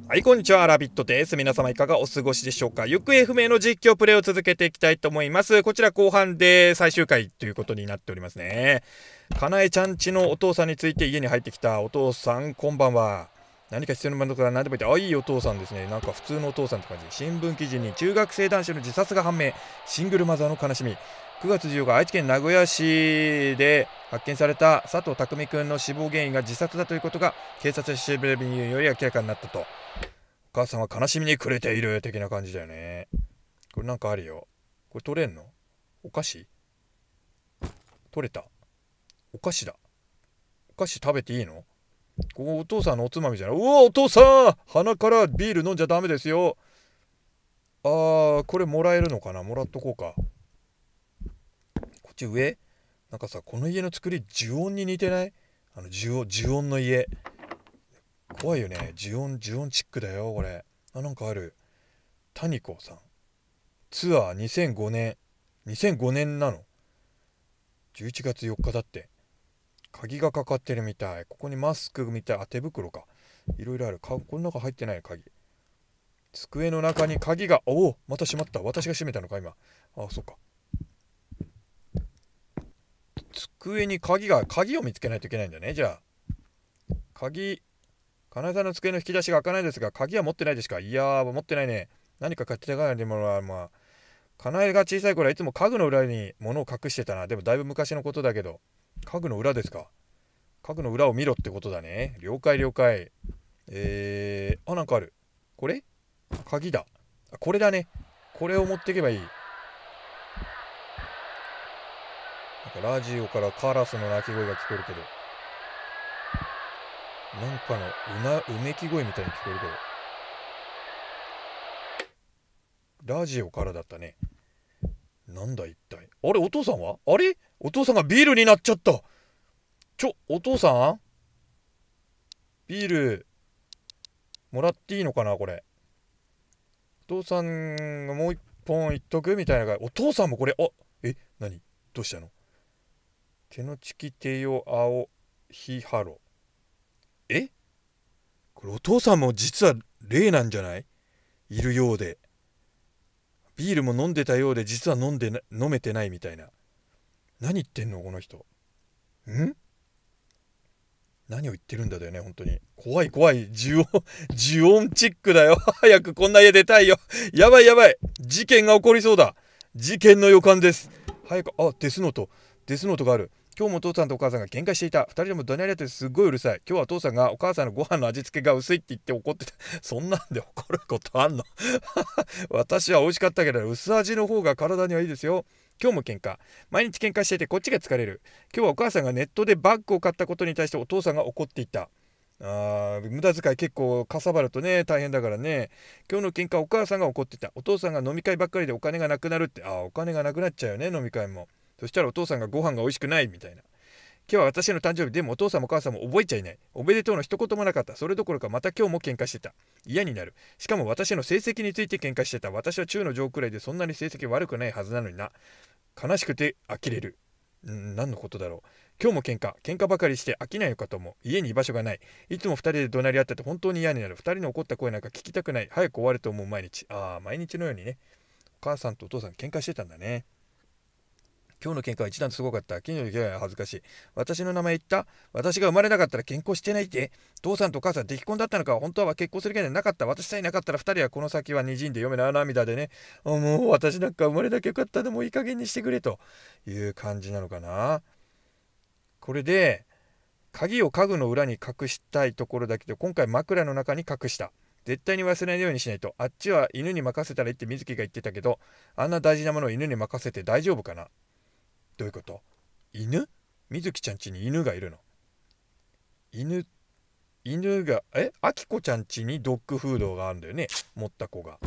はい、こんにちは。ラビットです。皆様いかがお過ごしでしょうか。行方不明の実況プレイを続けていきたいと思います。こちら後半で最終回ということになっておりますね。かなえちゃんちのお父さんについて家に入ってきたお父さん、こんばんは。何か必要なものから何でも言って、いいお父さんですね。なんか普通のお父さんって感じ。新聞記事に中学生男子の自殺が判明。シングルマザーの悲しみ。9月14日、愛知県名古屋市で発見された佐藤匠君の死亡原因が自殺だということが警察調べにより明らかになったと。お母さんは悲しみに暮れている的な感じだよね。これなんかあるよ。これ取れんの？お菓子？取れた。お菓子だ。お菓子食べていいの？ここお父さんのおつまみじゃない。うわ、お父さん、鼻からビール飲んじゃダメですよ。これもらえるのかな？もらっとこうか。こっち上？なんかさ、この家の作り呪音に似てない？呪音の家。怖いよね。呪音チックだよこれ。なんかある。谷子さん、ツアー2005年なの。11月4日だって。鍵がかかってるみたい。ここにマスクみたい。手袋か。いろいろある。この中入ってない鍵。机の中に鍵が。また閉まった。私が閉めたのか今。そうか。机に鍵を見つけないといけないんだね。じゃあ鍵、金井さんの机の引き出しが開かないですが、鍵は持ってないですか？いやー、持ってないね。何か買ってたからでも金井が小さい頃はいつも家具の裏に物を隠してたな。でもだいぶ昔のことだけど。家具の裏ですか？家具の裏を見ろってことだね。了解了解。なんかある。これ鍵だ。これだね。これを持っていけばいい。なんかラジオからカラスの鳴き声が聞こえるけど。なんかのうめき声みたいに聞こえるけど。ラジオからだったね。なんだ一体。あれ、お父さんは？あれ、お父さんがビールになっちゃった。お父さん、ビールもらっていいのかなこれ。お父さんがもう一本いっとくみたいな。お父さんもこれ、何どうしたの？手のちきてよ青ひはろ。これお父さんも実は霊なんじゃない？いるようで。ビールも飲んでたようで実は飲めてないみたいな。何言ってんのこの人。何を言ってるんだよね、本当に。怖い怖い。呪音チックだよ。早くこんな家出たいよ。やばいやばい。事件が起こりそうだ。事件の予感です。早く、デスノートがある。今日もお父さんとお母さんが喧嘩していた。二人とも怒鳴り合ってすっごいうるさい。今日はお父さんがお母さんのご飯の味付けが薄いって言って怒ってた。そんなんで怒ることあんの？私は美味しかったけど薄味の方が体にはいいですよ。今日も喧嘩。毎日喧嘩していてこっちが疲れる。今日はお母さんがネットでバッグを買ったことに対してお父さんが怒っていた。無駄遣い結構かさばるとね、大変だからね。今日の喧嘩はお母さんが怒っていた。お父さんが飲み会ばっかりでお金がなくなるって。お金がなくなっちゃうよね、飲み会も。そしたらお父さんがご飯が美味しくないみたいな。今日は私の誕生日でもお父さんもお母さんも覚えちゃいない。おめでとうの一言もなかった。それどころかまた今日も喧嘩してた。嫌になる。しかも私の成績について喧嘩してた。私は中の上くらいでそんなに成績悪くないはずなのにな。悲しくて呆れる。何のことだろう。今日も喧嘩ばかりして飽きないのかと思う。家に居場所がない。いつも二人で怒鳴り合ってて本当に嫌になる。二人の怒った声なんか聞きたくない。早く終わると思う毎日。毎日のようにね。お母さんとお父さん喧嘩してたんだね。今日の喧嘩は一段とすごかった。近所の気配は恥ずかしい。私の名前言った？私が生まれなかったら健康してないって？父さんとお母さん出来婚だったのか？本当は結婚する気はなかった。私さえいなかったら二人はこの先は滲んで読めない涙でね。もう私なんか生まれなきゃよかったでもいい加減にしてくれという感じなのかな。これで鍵を家具の裏に隠したいところだけど今回枕の中に隠した。絶対に忘れないようにしないと。あっちは犬に任せたらいいって水木が言ってたけど、あんな大事なものを犬に任せて大丈夫かな？どういうこと？犬？水木ちゃん家に犬がいるの？犬が、あきこちゃん家にドッグフードがあるんだよね。持った子が。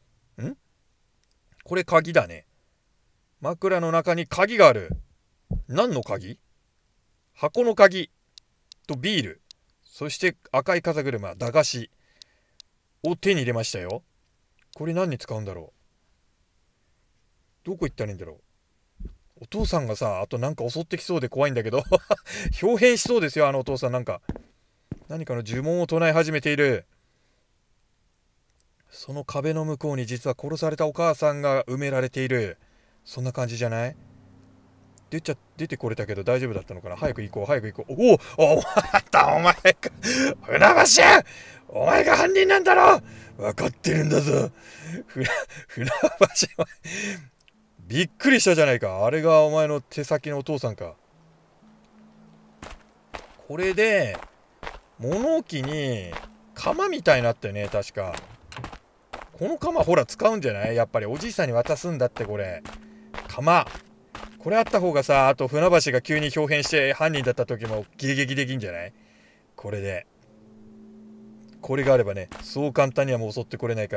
これ鍵だね。枕の中に鍵がある。何の鍵？箱の鍵とビール。そして赤い風車、駄菓子を手に入れましたよ。これ何に使うんだろう？どこ行ったらいいんだろう？お父さんがさ、あとなんか襲ってきそうで怖いんだけど。表変しそうですよ、あのお父さん。何かの呪文を唱え始めている。 その壁の向こうに実は殺されたお母さんが埋められている。そんな感じじゃない？出てこれたけど大丈夫だったのかな。早く行こう、早く行こう。お前だ、お前か。船橋、お前が犯人なんだろ。分かってるんだぞ。船橋はびっくりしたじゃないか。あれがお前の手先のお父さんか。これで物置に鎌みたいになったよね、確か。この鎌ほら使うんじゃない？やっぱりおじいさんに渡すんだって。これ鎌、これあった方がさ、あと船橋が急に豹変して犯人だった時も迎撃できんじゃない？これで、これがあればね、そう簡単にはもう襲ってこれないから。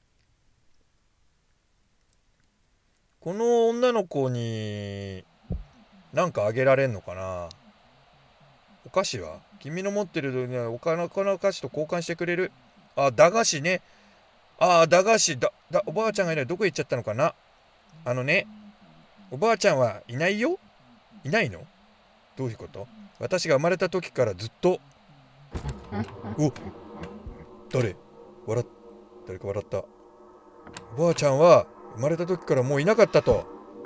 この女の子になんかあげられんのかな。お菓子は君の持ってる、ね、お金の菓子と交換してくれる？あ、駄菓子ね。あ、駄菓子おばあちゃんがいない。どこ行っちゃったのかな。あのね、おばあちゃんはいないよ。いないの？どういうこと？私が生まれた時からずっと。お、誰？笑っ誰か笑った。おばあちゃんは生まれた時からもういなかったと。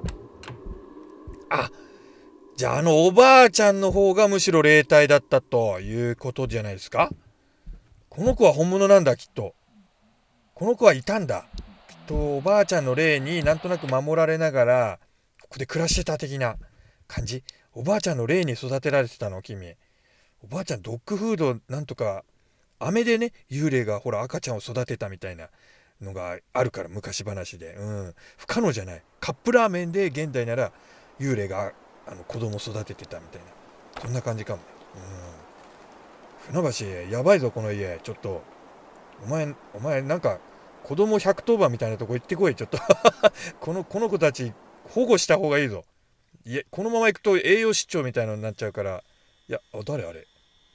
あ、じゃあおばあちゃんの方がむしろ霊体だったということじゃないですか。この子は本物なんだ、きっと。この子はいたんだ。きっとおばあちゃんの霊になんとなく守られながらここで暮らしてた的な感じ。おばあちゃんの霊に育てられてたの、君。おばあちゃんドッグフードなんとか、飴でね、幽霊がほら赤ちゃんを育てたみたいなのがあるから、昔話で。不可能じゃない。カップラーメンで現代なら幽霊が子供を育ててたみたいな、そんな感じかも。船橋やばいぞこの家。ちょっとお前なんか子供110番みたいなとこ行ってこい、ちょっとこの子たち保護した方がいいぞ。いや、このまま行くと栄養失調みたいなのになっちゃうから。いや、誰あれ。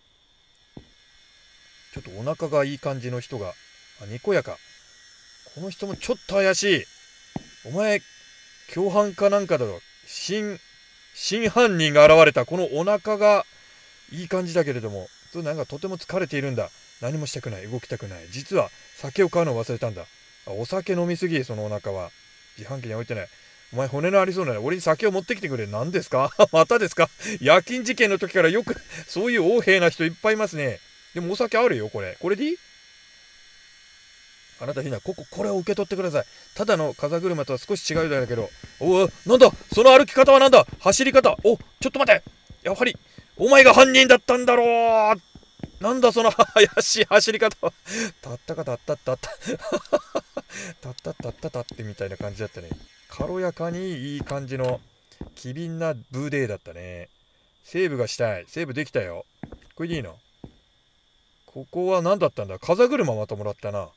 ちょっとお腹がいい感じの人が、にこやか。この人もちょっと怪しい。お前共犯かなんかだろ。真犯人が現れた。このお腹がいい感じだけれども、なんかとても疲れているんだ。何もしたくない、動きたくない。実は酒を買うのを忘れたんだ。お酒飲みすぎ、そのお腹は。自販機に置いてない。お前骨のありそうなら俺に酒を持ってきてくれ。何ですかまたですか？夜勤事件の時からよくそういう横柄な人いっぱいいますね。でもお酒あるよ、これでいい？あなたひな、これを受け取ってください。ただの風車とは少し違うだけど。なんだその歩き方は。なんだ走り方。ちょっと待て。やはりお前が犯人だったんだろう。なんだその怪しい走り方は。たったかたったったったたったったったたってみたいな感じだったね。軽やかにいい感じの機敏なブーデーだったね。セーブがしたい。セーブできたよ。これでいいの？ここは何だったんだ。風車またもらったな。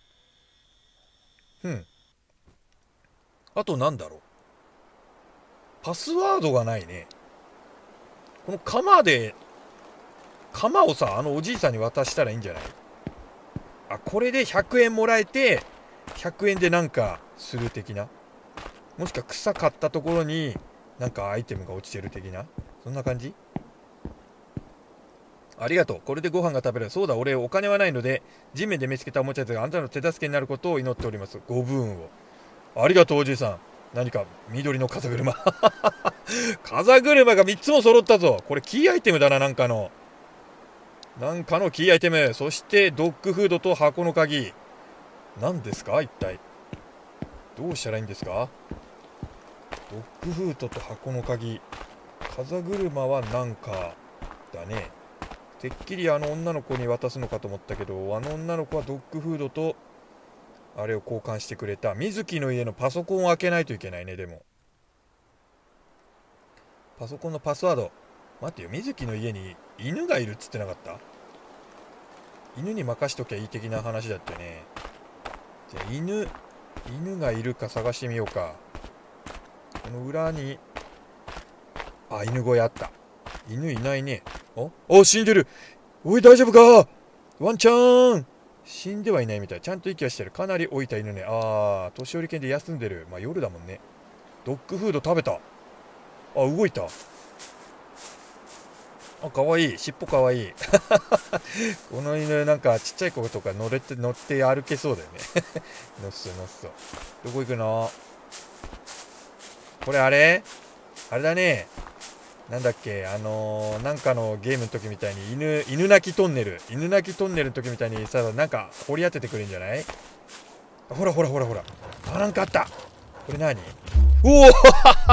あとなんだろう。パスワードがないね。この鎌をさ、おじいさんに渡したらいいんじゃない？これで100円もらえて、100円でなんかする的な。もしくは草買ったところになんかアイテムが落ちてる的な、そんな感じ。ありがとう。これでご飯が食べれる。そうだ、俺お金はないので地面で見つけたおもちゃがあんたの手助けになることを祈っております。ご分を。ありがとうおじいさん。何か緑の風車風車が3つも揃ったぞ。これキーアイテムだな。なんかのキーアイテム。そしてドッグフードと箱の鍵。何ですか一体。どうしたらいいんですか？ドッグフードと箱の鍵。風車はなんかだね。てっきり女の子に渡すのかと思ったけど、女の子はドッグフードとあれを交換してくれた。水木の家のパソコンを開けないといけないね。でもパソコンのパスワード。待ってよ、水木の家に犬がいるっつってなかった？犬に任しときゃいい的な話だったよね。じゃあ犬がいるか探してみようか。この裏に犬小屋あった。犬いないね。死んでる。おい大丈夫かワンちゃん。死んではいないみたい。ちゃんと息はしてる。かなり老いた犬ね。年寄り犬で休んでる。夜だもんね。ドッグフード食べた。動いた。 あ、かわいい。尻尾かわいい。この犬なんかちっちゃい子とか乗って歩けそうだよね。のっそのっそ。どこ行くの？これあれだね。なんだっけ、なんかのゲームの時みたいに犬鳴きトンネルの時みたいにさ、なんか掘り当ててくれるんじゃない？ほら。あ、なんかあった。これ何？おお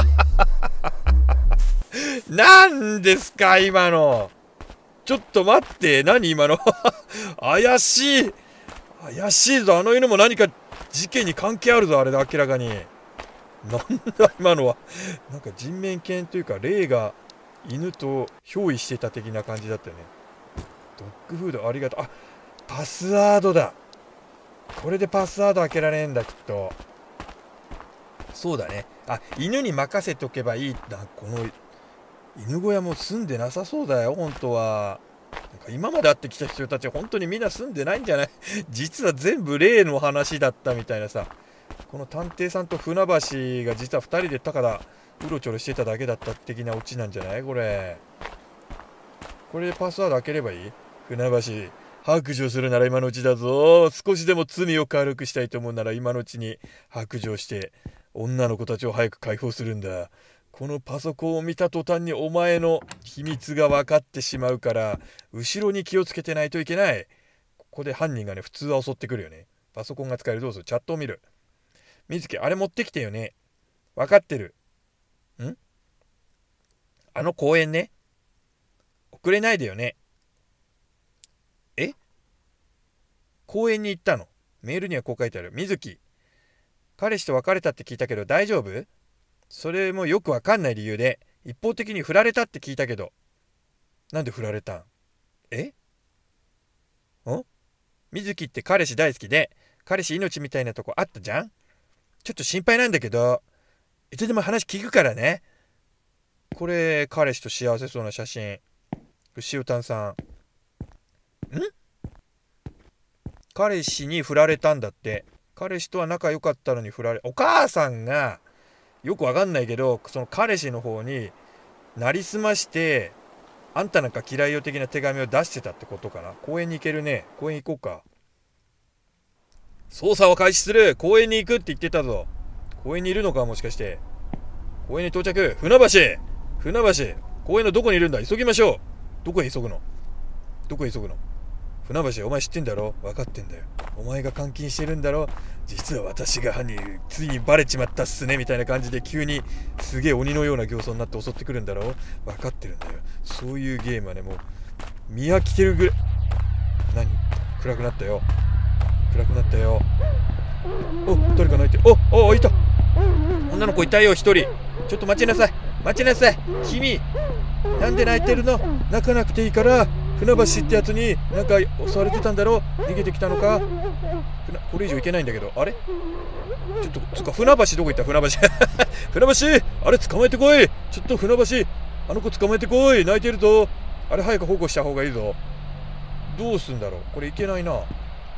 なんですか今の。ちょっと待って、何今の。怪しいぞ。あの犬も何か事件に関係あるぞ、あれで明らかに。なんだ今のは。なんか人面犬というか霊が犬と憑依してた的な感じだったよね。ドッグフードありがとう。あ、パスワードだ。これでパスワード開けられんだ、きっと。そうだね。あ、犬に任せとけばいい。この犬小屋も住んでなさそうだよ、本当は。なんか今まで会ってきた人たち本当にみんな住んでないんじゃない？実は全部例の話だったみたいなさ。この探偵さんと船橋が実は2人でただうろちょろしてただけだった的なオチなんじゃない？これでパスワード開ければいい？船橋、白状するなら今のうちだぞ。少しでも罪を軽くしたいと思うなら今のうちに白状して女の子たちを早く解放するんだ。このパソコンを見た途端にお前の秘密が分かってしまうから後ろに気をつけてないといけない。ここで犯人がね、普通は襲ってくるよね。パソコンが使える。どうする？チャットを見る。水木、あれ持ってきてよね。分かってる。あの公園ね。遅れないでよね。公園に行ったの？メールにはこう書いてある。水木、彼氏と別れたって聞いたけど大丈夫？それもよくわかんない理由で一方的に振られたって聞いたけど。なんで振られたん？水木って彼氏大好きで彼氏命みたいなとこあったじゃん。ちょっと心配なんだけどいつでも話聞くからね。これ彼氏と幸せそうな写真。塩炭さん彼氏に振られたんだって。彼氏とは仲良かったのに振られ、お母さんがよくわかんないけどその彼氏の方になりすましてあんたなんか嫌いよ的な手紙を出してたってことかな。公園に行けるね。公園行こうか。捜査を開始する。公園に行くって言ってたぞ。公園にいるのか、もしかして。公園に到着。船橋、公園のどこにいるんだ。急ぎましょう。どこへ急ぐの？船橋、お前知ってんだろ？分かってんだよ。お前が監禁してるんだろ？実は私が犯人、ついにバレちまったっすねみたいな感じで急にすげえ鬼のような形相になって襲ってくるんだろ？分かってるんだよ。そういうゲームはね、もう見飽きてるぐらい。何？暗くなったよ。お、誰か泣いてる。お、いた。女の子いたよ、一人。ちょっと待ちなさい。君、なんで泣いてるの？泣かなくていいから。船橋ってやつになんか襲われてたんだろ？逃げてきたのか？これ以上いけないんだけど。あれ？ちょっとつか、船橋どこ行った？船橋あれ捕まえてこい。ちょっと船橋、あの子捕まえてこい。泣いてるぞ。あれ早く保護した方がいいぞ。どうすんだろう、これいけないな。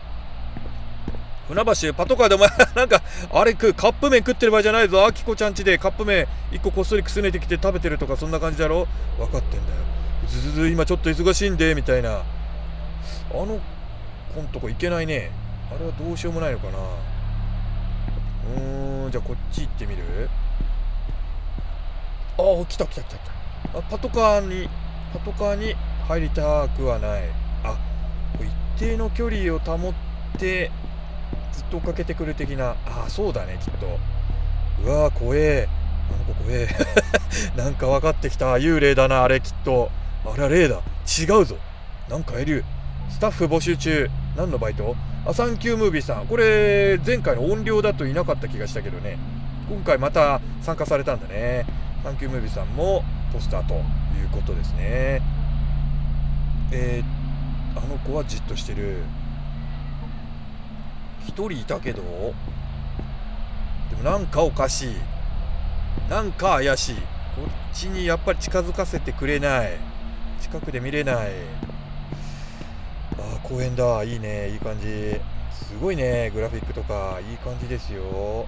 船橋、パトカーでお前なんかあれカップ麺食ってる場合じゃないぞ。あきこちゃんちでカップ麺1個こっそりくすねてきて食べてるとかそんな感じだろ。分かってんだよ。今ちょっと忙しいんでみたいな。こんとこ行けないね。あれはどうしようもないのかな。じゃあこっち行ってみる。来た。パトカーに入りたくはない。一定の距離を保ってずっと追っかけてくる的な。そうだね、きっと。うわー、怖え。あの子怖え。なんか分かってきた。幽霊だな、あれきっと。あれは霊だ。違うぞ。なんかいる。スタッフ募集中。何のバイト？サンキュームービーさん。これ前回の音量だといなかった気がしたけどね。今回また参加されたんだね。サンキュームービーさんもポスターということですね。あの子はじっとしてる。一人いたけど、でもなんかおかしい。なんか怪しい。こっちにやっぱり近づかせてくれない。近くで見れない。公園だ。いいね、いい感じ。すごいね、グラフィックとかいい感じですよ。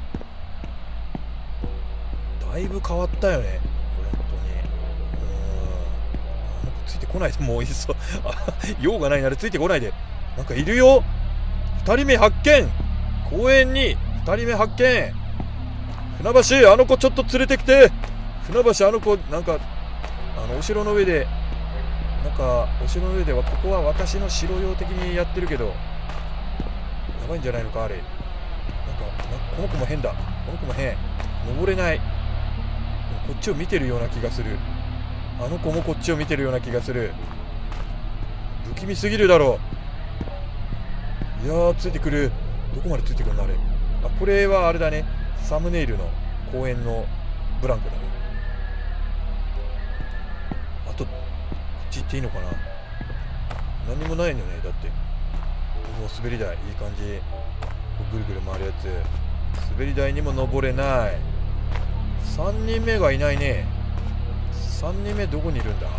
だいぶ変わったよね、これ本当に。あの子ついてこないで、もういっそ用がないならついてこないで。なんかいるよ。2人目発見。公園に2人目発見。船橋、あの子ちょっと連れてきて。船橋、あの子なんかお城の上でお城の上ではここは私の城用的にやってるけど、やばいんじゃないのかあれ。この子も変だ。この子も変。登れない。こっちを見てるような気がする。あの子もこっちを見てるような気がする。不気味すぎるだろう。いやー、ついてくる。どこまでついてくるんだあれ。あ、これはあれだね。サムネイルの公園のブランコだね。あとこっち行っていいのかな。何にもないのね。だってもう滑り台いい感じ。ぐるぐる回るやつ。滑り台にも登れない。3人目がいないね。3人目どこにいるんだ。こ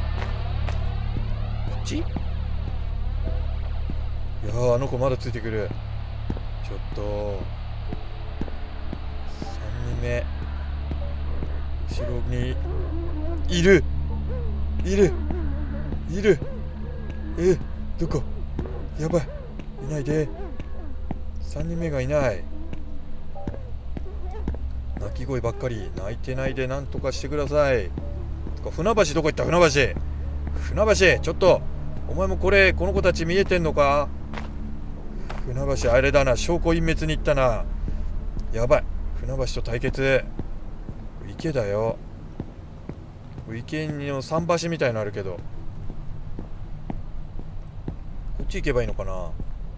っち。いやー、あの子まだついてくる。ちょっと3人目後ろにいる。どこ。やばい、いないで。3人目がいない。泣き声ばっかり。泣いてないで、なんとかしてください。船橋どこ行った。船橋、ちょっとお前もこの子たち見えてんのか。船橋あれだな、証拠隠滅に行ったな。やばい、船橋と対決。池だよ。池の桟橋みたいのあるけど、こっち行けばいいのかな。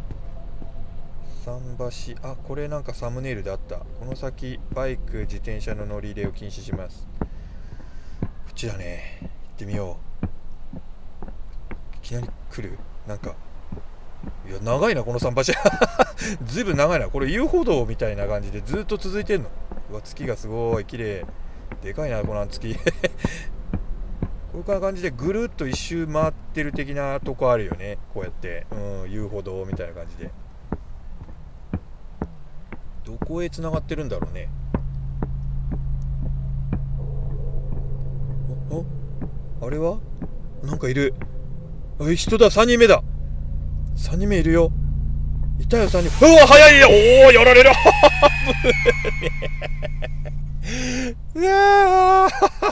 桟橋、あ、これなんかサムネイルであった。この先バイク自転車の乗り入れを禁止します。こっちだね、行ってみよう。いきなり来る。なんかいや長いなこの桟橋ずいぶん長いな。これ遊歩道みたいな感じでずっと続いてんの。うわ、月がすごい綺麗。でかいなこの月こういう感じでぐるっと一周回ってる的なとこあるよね。こうやって遊歩道みたいな感じで。どこへつながってるんだろうね。あれはなんかいる。人だ。3人目だ。3人目いるよ。いたよ3人。うわ、早いよ。おお、やられるうわ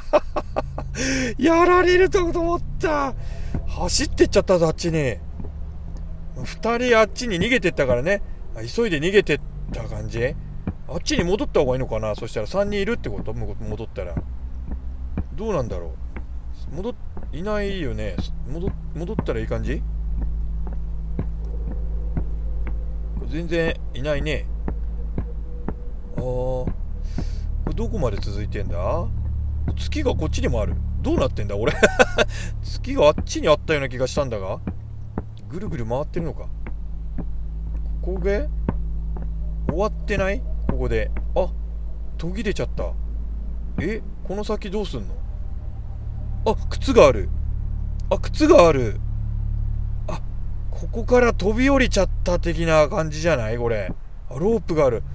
やられると思った。走ってっちゃったぞ、あっちに。2人あっちに逃げてったからね。急いで逃げてった感じ。あっちに戻った方がいいのかな。そしたら3人いるってこと。戻ったらどうなんだろう。いないよね。戻ったらいい感じ。全然いないね。これどこまで続いてんだ。月がこっちにもある。どうなってんだ俺月があっちにあったような気がしたんだが、ぐるぐる回ってるのか。ここで終わってない。ここで途切れちゃった。この先どうすんの。靴がある。ここから飛び降りちゃった的な感じじゃないこれ。ロープがある。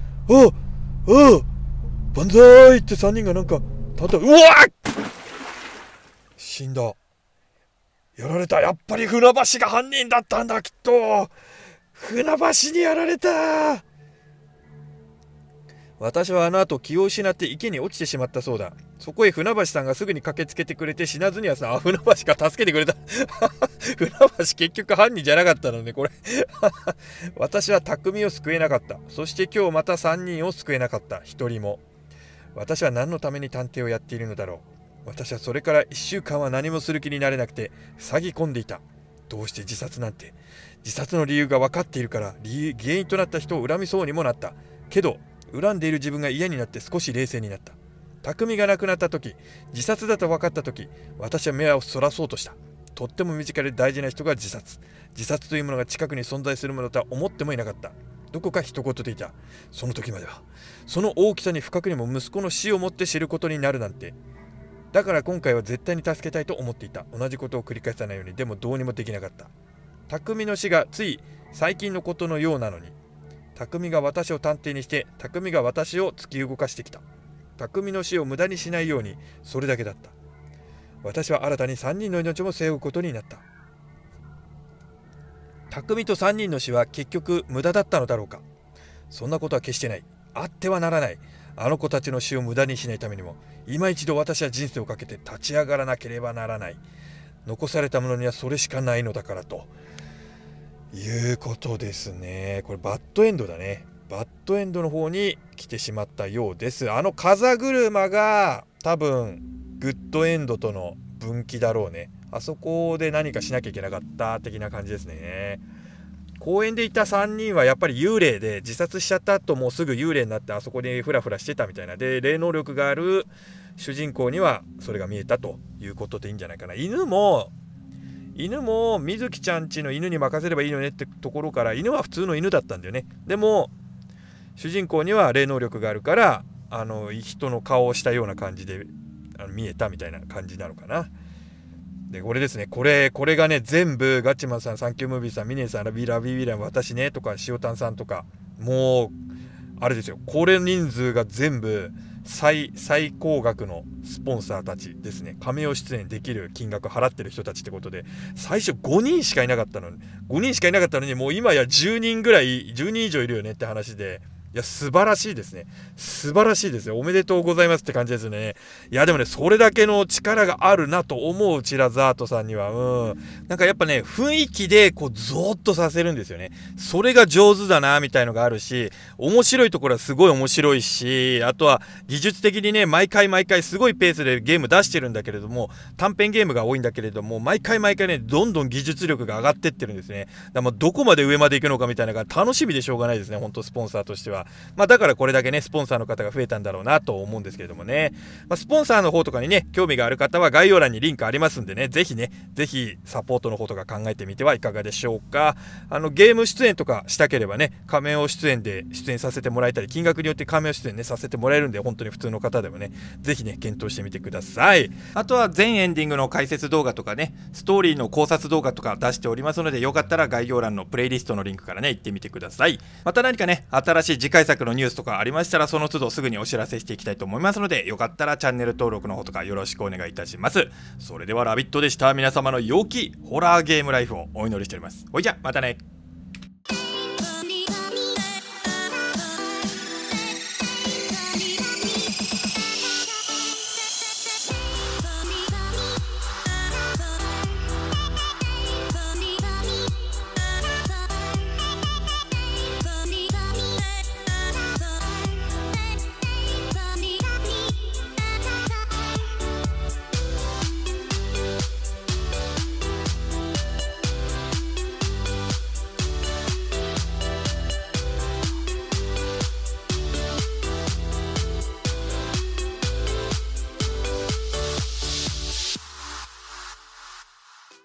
万歳って3人がなんか立った。うわっ、死んだ。やられた。やっぱり船橋が犯人だったんだ、きっと。船橋にやられた。私はあの後気を失って池に落ちてしまったそうだ。そこへ船橋さんがすぐに駆けつけてくれて、死なずにはさ、船橋が助けてくれた船橋結局犯人じゃなかったのねこれ私は匠を救えなかった。そして今日また3人を救えなかった。1人も。私は何のために探偵をやっているのだろう。私はそれから1週間は何もする気になれなくて塞ぎ込んでいた。どうして自殺なんて。自殺の理由が分かっているから原因となった人を恨みそうにもなった。けど恨んでいる自分が嫌になって少し冷静になった。匠が亡くなった時、自殺だと分かった時、私は目をそらそうとした。とっても身近で大事な人が自殺というものが近くに存在するものとは思ってもいなかった。どこか一言でいた。その時までは。その大きさに不覚にも息子の死をもって知ることになるなんて。だから今回は絶対に助けたいと思っていた。同じことを繰り返さないように。でもどうにもできなかった。匠の死がつい最近のことのようなのに。匠が私を探偵にして、匠が私を突き動かしてきた。匠の死を無駄にしないように、それだけだった。 私は新たに3人の命も背負うことになった。匠と3人の死は結局無駄だったのだろうか。そんなことは決してない。あってはならない。あの子たちの死を無駄にしないためにも、今一度私は人生をかけて立ち上がらなければならない。残されたものにはそれしかないのだからということですね。これバッドエンドだね。バッドエンドの方に来てしまったようです。風車が多分グッドエンドとの分岐だろうね。あそこで何かしなきゃいけなかった的な感じですね。公園でいた3人はやっぱり幽霊で、自殺しちゃった後もうすぐ幽霊になってあそこでフラフラしてたみたいな。で霊能力がある主人公にはそれが見えたということでいいんじゃないかな。犬も水木ちゃんちの犬に任せればいいのねってところから、犬は普通の犬だったんだよね。でも主人公には霊能力があるから人の顔をしたような感じで見えたみたいな感じなのかな。でこれですね、これがね全部ガッチマンさん、サンキュームービーさん、ミネさん、ラビビラン、私ねとか塩タンさんとか、もうあれですよ、これ人数が全部最高額のスポンサーたちですね。カメオ出演できる金額払ってる人たちってことで、最初5人しかいなかったのにもう今や10人ぐらい、10人以上いるよねって話で、いや素晴らしいですね。素晴らしいですよ。おめでとうございますって感じですね。いやでもね、それだけの力があるなと思うチラザートさんには、なんかやっぱね、雰囲気でこうゾーッとさせるんですよね。それが上手だなみたいのがあるし、面白いところはすごい面白いし、あとは技術的にね、毎回すごいペースでゲーム出してるんだけれども、短編ゲームが多いんだけれども、毎回ね、どんどん技術力が上がってってるんですね。だからもうどこまで上まで行くのかみたいなのが楽しみでしょうがないですね、本当スポンサーとしては。だからこれだけねスポンサーの方が増えたんだろうなと思うんですけれどもね。スポンサーの方とかにね興味がある方は概要欄にリンクありますんでね、ぜひサポートの方とか考えてみてはいかがでしょうか。ゲーム出演とかしたければね、カメオ出演で出演させてもらえたり、金額によってカメオ出演ねさせてもらえるんで、本当に普通の方でもねぜひね検討してみてください。あとは全エンディングの解説動画とかね、ストーリーの考察動画とか出しておりますので、よかったら概要欄のプレイリストのリンクからね行ってみてください。また何かね新しい次回作のニュースとかありましたら、その都度すぐにお知らせしていきたいと思いますので、よかったらチャンネル登録の方とかよろしくお願いいたします。それではラビットでした。皆様の良きホラーゲームライフをお祈りしております。ほいじゃまたね。